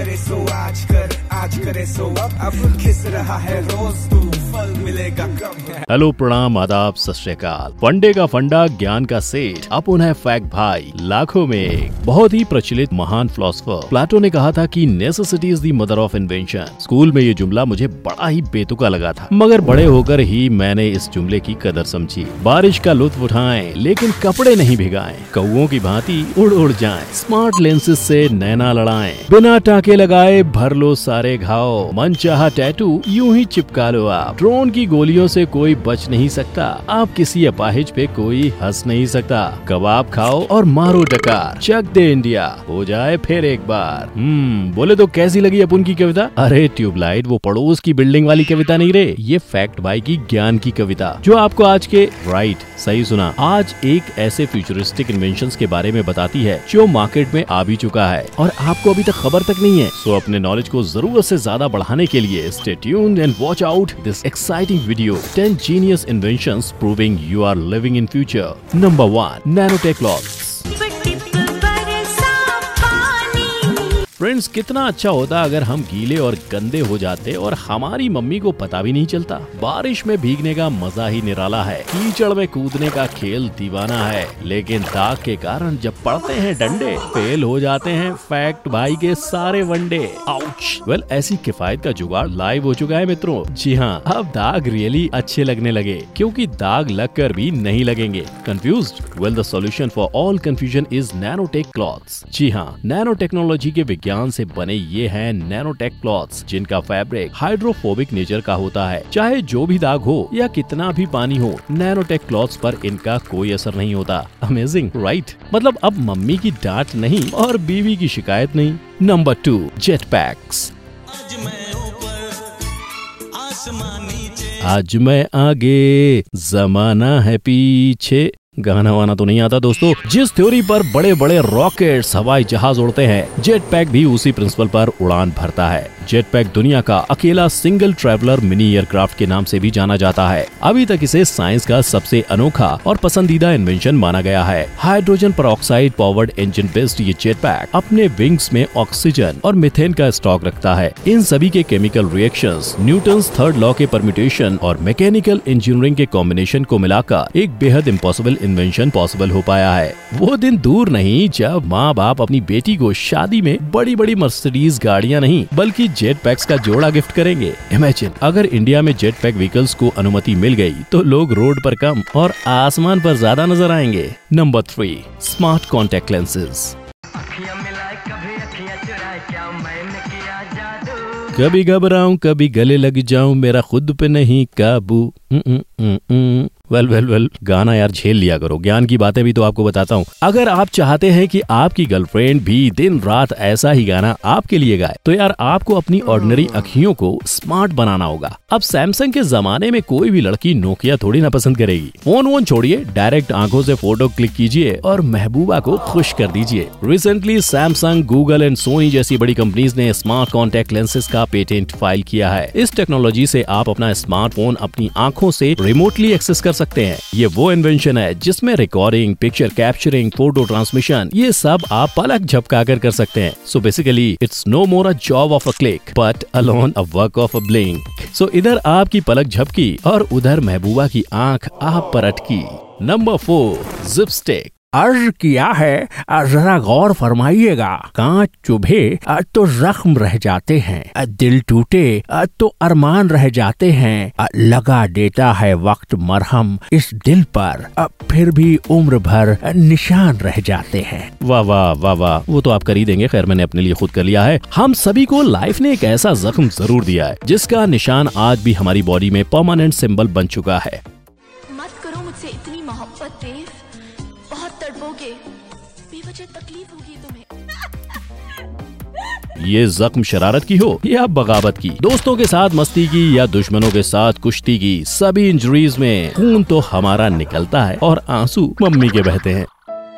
करे सो आज कर, आज करे सो अब खिस रहा है रोज तू, फल मिलेगा कब। हेलो, प्रणाम, आदाब, सत श्री अकाल। फंडे का फंडा, ज्ञान का सेठ, अपन है फैक्ट भाई, लाखों में एक। बहुत ही प्रचलित महान फिलोसोफर प्लेटो ने कहा था कि necessity is the mother of invention. School में ये जुमला मुझे बड़ा ही बेतुका लगा था, मगर बड़े होकर ही मैंने इस जुमले की कदर समझी। बारिश का लुत्फ उठाएं, लेकिन कपड़े नहीं भिगाएं। कौओं की भांति उड़ उड़ जाएं। स्मार्ट लेंसेज से नैना लड़ाएं। बिना टाके लगाए भर लो सारे घाव। मनचाहा टैटू यूं ही चिपका लो आप। ड्रोन की गोलियों से कोई बच नहीं सकता। आप किसी अपाहिज पे कोई हंस नहीं सकता। कबाब खाओ और मारो डकार। चक दे इंडिया, हो जाए फिर एक बार। बोले तो कैसी लगी अपन की कविता? अरे ट्यूबलाइट, वो पड़ोस की बिल्डिंग वाली कविता नहीं रे, ये फैक्ट भाई की ज्ञान की कविता, जो आपको आज के सही सुना, आज एक ऐसे फ्यूचरिस्टिक इन्वेंशंस के बारे में बताती है जो मार्केट में आ भी चुका है और आपको अभी तक खबर तक नहीं है। सो अपने नॉलेज को जरूरत से ज्यादा बढ़ाने के लिए stay tuned and watch out this exciting video, 10 genius inventions proving you are living in future. Number 1, nanotech clothes. Friends, कितना अच्छा होता अगर हम गीले और गंदे हो जाते और हमारी मम्मी को पता भी नहीं चलता। बारिश में भीगने का मजा ही निराला है। कीचड़ में कूदने का खेल दीवाना है, लेकिन दाग के कारण जब पड़ते हैं डंडे, फेल हो जाते हैं फैक्ट भाई के सारे वनडे। आउच। वेल, ऐसी किफायत का जुगाड़ लाइव हो चुका है मित्रों। जी हाँ, अब दाग रियली अच्छे लगने लगे, क्योंकि दाग लगकर भी नहीं लगेंगे। Confused? Well, the solution for all confusion is nanotech clothes. जी हाँ, नैनो टेक्नोलॉजी के विज्ञान से बने ये हैं नैनोटेक क्लॉथ्स, जिनका फैब्रिक हाइड्रोफोबिक नेचर का होता है। चाहे जो भी दाग हो या कितना भी पानी हो, नैनोटेक क्लॉथ्स पर इनका कोई असर नहीं होता। Amazing, right? मतलब अब मम्मी की डांट नहीं और बीवी की शिकायत नहीं। Number 2, jet packs. आज मैं आगे, जमाना है पीछे। गाना वाना तो नहीं आता दोस्तों। जिस थ्योरी पर बड़े बड़े रॉकेट्स, हवाई जहाज उड़ते हैं, जेट पैक भी उसी प्रिंसिपल पर उड़ान भरता है। जेट पैक दुनिया का अकेला सिंगल ट्रैवलर मिनी एयरक्राफ्ट के नाम से भी जाना जाता है। अभी तक इसे साइंस का सबसे अनोखा और पसंदीदा इन्वेंशन माना गया है। Hydrogen peroxide powered engine based ये जेट पैक अपने विंग्स में ऑक्सीजन और मीथेन का स्टॉक रखता है। इन सभी के chemical reactions, Newton's third law के परम्यूटेशन और मैकेनिकल इंजीनियरिंग के कॉम्बिनेशन को मिलाकर एक बेहद इम्पॉसिबल इन्वेंशन पॉसिबल हो पाया है। वो दिन दूर नहीं जब माँ बाप अपनी बेटी को शादी में बड़ी बड़ी मर्सिडीज गाड़ियाँ नहीं बल्कि जेट पैक्स का जोड़ा गिफ्ट करेंगे। इमेजिन, अगर इंडिया में जेट पैक व्हीकल्स को अनुमति मिल गई तो लोग रोड पर कम और आसमान पर ज्यादा नजर आएंगे। Number 3, smart contact lenses. कभी घबराऊं, कभी गले लग जाऊं, मेरा खुद पे नहीं काबू। वेल, गाना यार झेल लिया करो। ज्ञान की बातें भी तो आपको बताता हूँ। अगर आप चाहते हैं कि आपकी गर्लफ्रेंड भी दिन रात ऐसा ही गाना आपके लिए गाए, तो यार आपको अपनी ऑर्डिनरी अखियों को स्मार्ट बनाना होगा। अब सैमसंग के जमाने में कोई भी लड़की नोकिया थोड़ी ना पसंद करेगी। फोन वोन छोड़िए, डायरेक्ट आंखों से फोटो क्लिक कीजिए और महबूबा को खुश कर दीजिए। Recently Samsung, Google and Sony जैसी बड़ी कंपनीज ने स्मार्ट कॉन्टेक्ट लेंसेज का पेटेंट फाइल किया है। इस टेक्नोलॉजी से आप अपना स्मार्टफोन अपनी आंखों से रिमोटली एक्सेस कर सकते हैं। ये वो इन्वेंशन है जिसमें recording, picture capturing, photo transmission, ये सब आप पलक झपकाकर कर सकते हैं। So basically it's no more a job of a click but alone a work of a blink. So इधर आपकी पलक झपकी और उधर महबूबा की आंख आप पर अटकी। Number 4, zip stick. अर्ज किया है, जरा गौर फरमाइएगा। कांच चुभे तो जख्म रह जाते हैं, दिल टूटे तो अरमान रह जाते हैं, लगा देता है वक्त मरहम इस दिल पर, फिर भी उम्र भर निशान रह जाते हैं। वाह वाह वाह वाह, वो तो आप कर ही देंगे। खैर, मैंने अपने लिए खुद कर लिया है। हम सभी को लाइफ ने एक ऐसा जख्म जरूर दिया है जिसका निशान आज भी हमारी बॉडी में परमानेंट सिंबल बन चुका है। मत करो मुझसे इतनी मोहब्बत देव, बहुत तड़पोगे, बेवजह तकलीफ होगी तुम्हें। ये जख्म शरारत की हो या बगावत की, दोस्तों के साथ मस्ती की या दुश्मनों के साथ कुश्ती की, सभी इंजरीज में खून तो हमारा निकलता है और आंसू मम्मी के बहते हैं।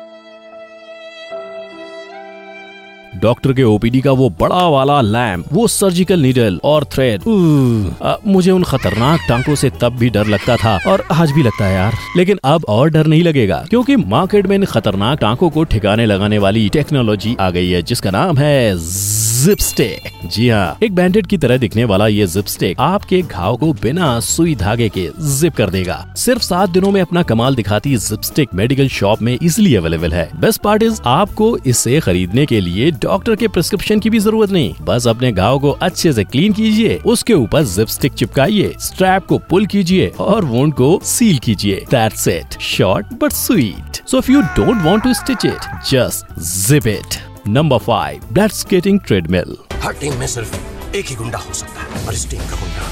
डॉक्टर के ओपीडी का वो बड़ा वाला लैम्प, वो सर्जिकल नीडल और थ्रेड, मुझे उन खतरनाक टांकों से तब भी डर लगता था और आज भी लगता है यार। लेकिन अब और डर नहीं लगेगा, क्योंकि मार्केट में इन खतरनाक टांकों को ठिकाने लगाने वाली टेक्नोलॉजी आ गई है जिसका नाम है जिप स्टिक। जी हाँ, एक बैंडेड की तरह दिखने वाला ये जिप स्टिक आपके घाव को बिना सुई धागे के जिप कर देगा। सिर्फ 7 दिनों में अपना कमाल दिखाती जिप स्टिक मेडिकल शॉप में इजिली अवेलेबल है। बेस्ट पार्ट इज आपको इसे खरीदने के लिए डॉक्टर के प्रिस्क्रिप्शन की भी जरूरत नहीं। बस अपने घाव को अच्छे से क्लीन कीजिए, उसके ऊपर जिप स्टिक चिपकाइए, स्ट्रैप को पुल कीजिए और वुंड को सील कीजिए। That's it. Short but sweet. So if you don't want to stitch it, just zip it. Number 5. Blood skating treadmill. हर टीम में सिर्फ एक ही गुंडा हो सकता है और इस टीम का गुंडा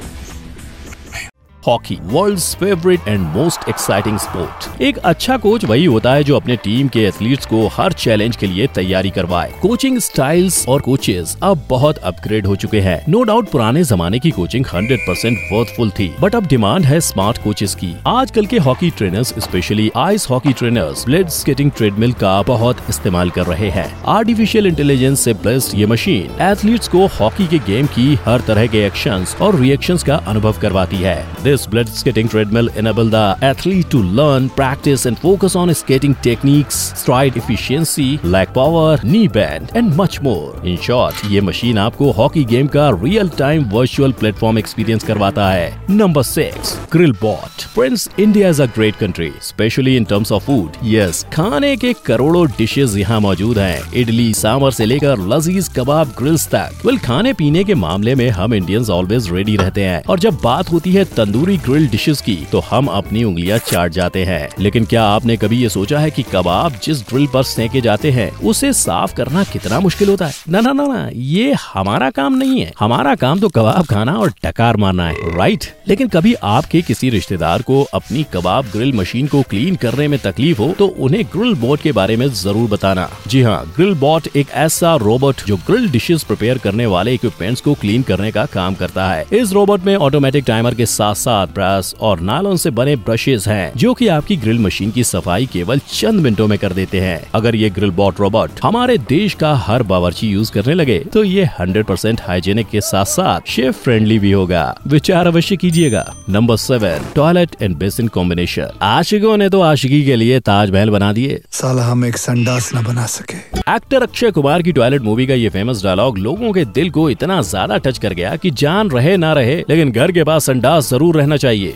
hockey, world's favourite and most exciting sport. एक अच्छा कोच वही होता है जो अपने टीम के एथलीट्स को हर चैलेंज के लिए तैयारी करवाए। कोचिंग स्टाइल्स और कोचेस अब बहुत अपग्रेड हो चुके हैं। नो डाउट पुराने जमाने की कोचिंग 100% वर्थफुल थी, बट अब डिमांड है स्मार्ट कोचेस की। आजकल के hockey trainers, specially ice hockey trainers, blade skating treadmill का बहुत इस्तेमाल कर रहे हैं। आर्टिफिशियल इंटेलिजेंस से ब्लेस्ड ये मशीन एथलीट्स को हॉकी के गेम की हर तरह के एक्शंस और रिएक्शंस का अनुभव करवाती है। This blood skating treadmill enable the athlete to learn, practice and focus on skating techniques, stride efficiency, leg power, knee bend and much more. In short, ये मशीन आपको हॉकी गेम का real time virtual platform experience करवाता है। Number 6. Grillbot. Friends, India is a great country, especially in terms of food. Yes, खाने के करोड़ों dishes यहाँ मौजूद हैं। इडली सांभर से लेकर लजीज कबाब ग्रिल्स तक। वेल, खाने पीने के मामले में हम इंडियंस ऑलवेज रेडी रहते हैं और जब बात होती है तंदूरी ग्रिल डिशेस की तो हम अपनी उंगलियां चाट जाते हैं। लेकिन क्या आपने कभी ये सोचा है कि कबाब जिस ग्रिल पर सेके जाते हैं उसे साफ करना कितना मुश्किल होता है? ना ना ना ना, ये हमारा काम नहीं है। हमारा काम तो कबाब खाना और डकार मारना है, राइट? लेकिन कभी आपके किसी रिश्तेदार को अपनी कबाब ग्रिल मशीन को क्लीन करने में तकलीफ हो तो उन्हें ग्रिल बॉट के बारे में जरूर बताना। जी हाँ, ग्रिल बॉट एक ऐसा रोबोट जो ग्रिल डिशेस प्रिपेयर करने वाले इक्विपमेंट्स को क्लीन करने का काम करता है। इस रोबोट में ऑटोमेटिक टाइमर के साथ साथ ब्रश और नायलॉन से बने ब्रशेस हैं जो कि आपकी ग्रिल मशीन की सफाई केवल चंद मिनटों में कर देते हैं। अगर ये ग्रिल बॉट रोबोट हमारे देश का हर बावर्ची यूज करने लगे तो ये 100% हाइजीनिक के साथ साथ शेफ फ्रेंडली भी होगा। विचार अवश्य कीजिएगा। Number 7. Toilet and basin combination. आशिकों ने तो आशिकी के लिए ताजमहल बना दिए, साला हम एक संडास न बना सके। एक्टर अक्षय कुमार की टॉयलेट मूवी का ये फेमस डायलॉग लोगों के दिल को इतना ज्यादा टच कर गया कि जान रहे ना रहे लेकिन घर के पास संडास जरूर रहना चाहिए।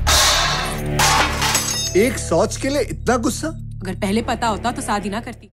एक शौच के लिए इतना गुस्सा? अगर पहले पता होता तो शादी ना करती।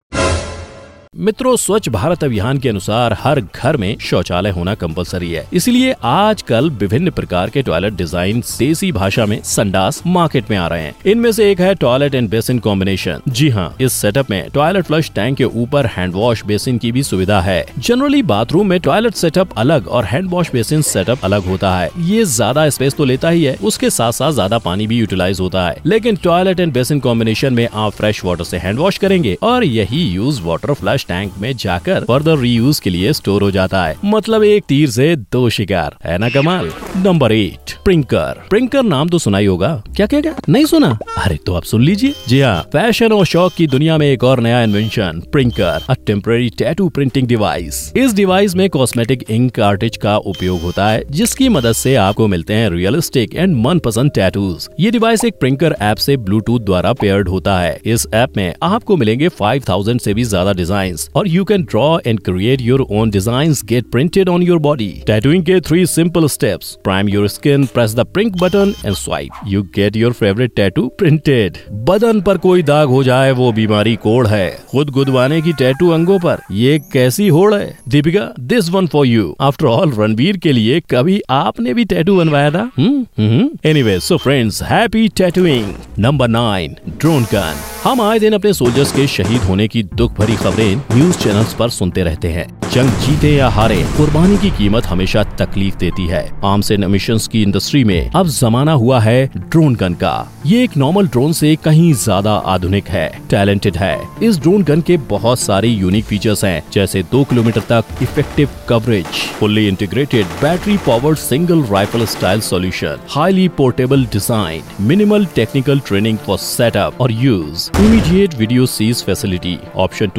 मित्रों, स्वच्छ भारत अभियान के अनुसार हर घर में शौचालय होना कंपलसरी है। इसलिए आजकल विभिन्न प्रकार के टॉयलेट डिजाइन देसी भाषा में संडास मार्केट में आ रहे हैं। इनमें से एक है टॉयलेट एंड बेसिन कॉम्बिनेशन। जी हाँ, इस सेटअप में टॉयलेट फ्लश टैंक के ऊपर हैंड वॉश बेसिन की भी सुविधा है। जनरली बाथरूम में टॉयलेट सेटअप अलग और हैंड वॉश बेसिन सेटअप अलग होता है। ये ज्यादा स्पेस तो लेता ही है, उसके साथ साथ ज्यादा पानी भी यूटिलाइज होता है। लेकिन टॉयलेट एंड बेसिन कॉम्बिनेशन में आप फ्रेश वाटर से हैंड वॉश करेंगे और यही यूज वाटर फ्लश टैंक में जाकर फर्दर रीयूज के लिए स्टोर हो जाता है। मतलब एक तीर से दो शिकार, है ना कमाल। Number 8. प्रिंकर। प्रिंकर नाम तो सुना ही होगा। क्या क्या क्या नहीं सुना? अरे तो आप सुन लीजिए। जी हाँ, फैशन और शौक की दुनिया में एक और नया invention, Prinker, a temporary tattoo printing device. इस डिवाइस में कॉस्मेटिक इंक कार्ट्रिज का उपयोग होता है जिसकी मदद से आपको मिलते हैं रियलिस्टिक एंड मनपसंद टैटूज। ये डिवाइस एक प्रिंकर ऐप से ब्लूटूथ द्वारा पेयर्ड होता है। इस ऐप में आपको मिलेंगे 5000 से भी ज्यादा डिजाइन और you can draw and create your own designs get printed on your body. Tattooing के 3 simple steps. Prime your skin, press the print button and swipe. You get your favorite tattoo printed. बदन पर कोई दाग हो जाए वो बीमारी कोड़ है। खुद गुदवाने की टैटू अंगों पर ये कैसी होड़ है? Deepika, this one for you. After all, Ranbir के लिए कभी आपने भी टैटू बनवाया था? Anyway, so friends, happy tattooing. Number 9. Drone gun. हम आए दिन अपने सोल्जर्स के शहीद होने की दुख भरी खबरें न्यूज चैनल्स पर सुनते रहते हैं। जंग जीते या हारे, कुर्बानी की कीमत हमेशा तकलीफ देती है। आर्म्स एंड एमिशंस की इंडस्ट्री में अब जमाना हुआ है ड्रोन गन का। ये एक नॉर्मल ड्रोन से कहीं ज्यादा आधुनिक है, टैलेंटेड है। इस ड्रोन गन के बहुत सारे यूनिक फीचर्स हैं, जैसे 2 किलोमीटर तक effective coverage, fully integrated battery powered single rifle style solution, highly portable design, minimal technical training for setup और use, immediate video seize facility, option to disrupt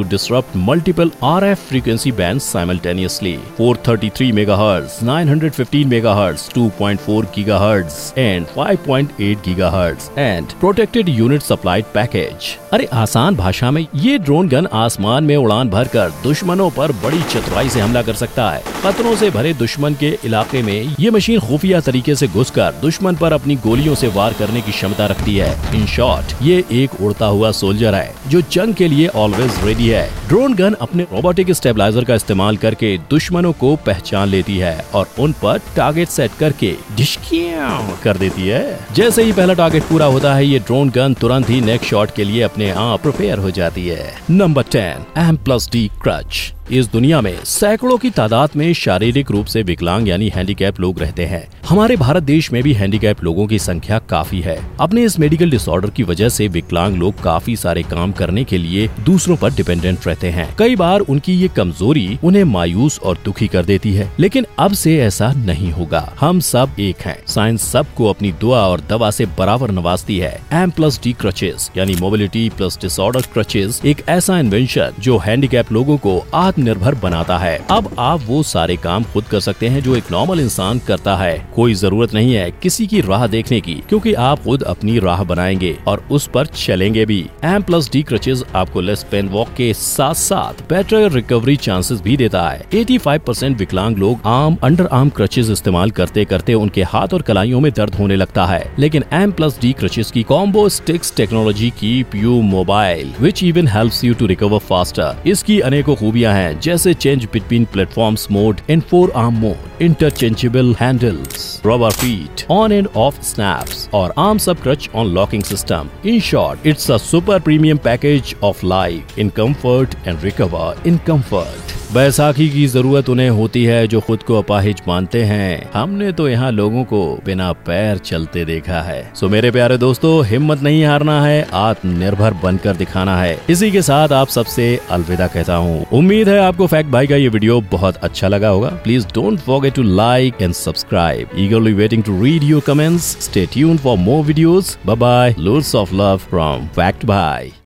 detect multiple RF frequency bands simultaneously: 433 MHz, 915 MHz, 2.4 GHz and 5.8 GHz and protected unit supplied package। अरे आसान भाषा में ये drone gun आसमान में उड़ान भरकर दुश्मनों पर बड़ी चतुराई से हमला कर सकता है। खतरों से भरे दुश्मन के इलाके में ये मशीन खुफिया तरीके से घुसकर दुश्मन पर अपनी गोलियों से वार करने की क्षमता रखती है। इन शॉर्ट, ये एक उड़ता हुआ सोल्जर है जो जंग के लिए ऑलवेज रेडी है। ड्रोन गन अपने रोबोटिक स्टेबलाइजर का इस्तेमाल करके दुश्मनों को पहचान लेती है और उन पर टारगेट सेट करके डिशकियां कर देती है। जैसे ही पहला टारगेट पूरा होता है, ये ड्रोन गन तुरंत ही नेक्स्ट शॉट के लिए अपने आप प्रिपेयर हो जाती है। Number 10, M+D crutch. इस दुनिया में सैकड़ों की तादाद में शारीरिक रूप से विकलांग यानी हैंडीकैप लोग रहते हैं। हमारे भारत देश में भी हैंडीकैप लोगों की संख्या काफी है। अपने इस मेडिकल डिसऑर्डर की वजह से विकलांग लोग काफी सारे काम करने के लिए दूसरों पर डिपेंडेंट रहते हैं। कई बार उनकी ये कमजोरी उन्हें मायूस और दुखी कर देती है, लेकिन अब से ऐसा नहीं होगा। हम सब एक हैं। साइंस सबको अपनी दुआ और दवा से बराबर नवाजती है। M+D क्रचेस यानी मोबिलिटी प्लस डिसऑर्डर क्रचेस एक ऐसा इन्वेंशन जो हैंडीकैप लोगों को आत्मनिर्भर बनाता है। अब आप वो सारे काम खुद कर सकते हैं जो एक नॉर्मल इंसान करता है। कोई जरूरत नहीं है किसी की राह देखने की, क्योंकि आप खुद अपनी राह बनाएंगे और उस पर चलेंगे भी। M+D क्रचेस आपको लेस पेन वॉक के साथ साथ बेटर रिकवरी चांसेस भी देता है। 85% विकलांग लोग अंडर आर्म क्रचेस इस्तेमाल करते करते उनके हाथ और कलाइयों में दर्द होने लगता है, लेकिन M+D क्रचेस की combo sticks technology keep you mobile which even helps you to recover faster. इसकी अनेकों खूबियां हैं, जैसे change between platforms mode in 4 arm mode, interchangeable handles, rubber feet, on and off snaps और arm sub crutch on locking system. In short, it's a super premium package of life in comfort and recover in comfort. बैसाखी की जरूरत उन्हें होती है जो खुद को अपाहिज मानते हैं। हमने तो यहाँ लोगों को बिना पैर चलते देखा है। सो मेरे प्यारे दोस्तों, हिम्मत नहीं हारना है, आत्मनिर्भर बनकर दिखाना है। इसी के साथ आप सबसे अलविदा कहता हूँ। उम्मीद है आपको फैक्ट भाई का ये वीडियो बहुत अच्छा लगा होगा। Please don't forget to like and subscribe. Eagerly waiting to read your comments. Stay tuned for more videos. Bye bye. Loads of love from fact भाई।